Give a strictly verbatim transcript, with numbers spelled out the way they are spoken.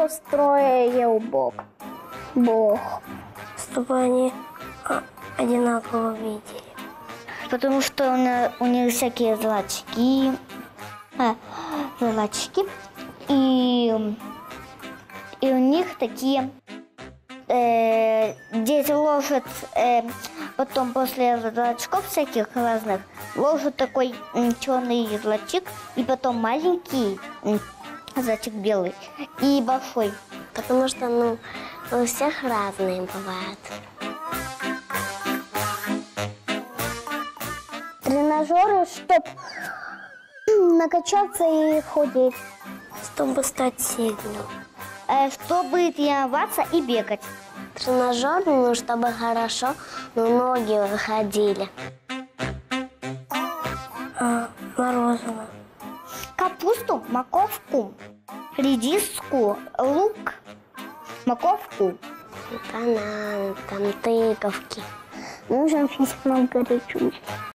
построил Бог? Бог. Чтобы они а, одинаково видели. Потому что у, на, у них всякие зрачки, э, зрачки, и, и у них такие, э, дети ложат, э, потом после зрачков всяких разных, ложат такой м, черный зрачок, и потом маленький м, зрачок белый и большой. Потому что, ну, у всех разные бывают. Тренажеры, чтобы накачаться и худеть. Чтобы стать сильным. Э, чтобы тренироваться и бегать. Тренажер, ну, чтобы хорошо, ну, ноги выходили. А, мороженое. Капусту, морковку, редиску, лук, морковку. Бананы, там, тыковки. Нужен физик нам горячий.